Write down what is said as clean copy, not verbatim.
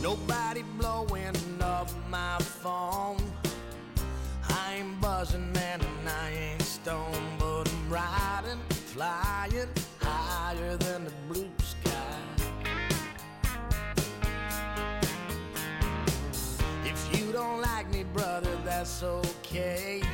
Nobody blowing up my phone. I ain't buzzing, man, and I ain't stoned, but I'm riding, flying higher than the blue sky. If you don't like me, brother, that's okay.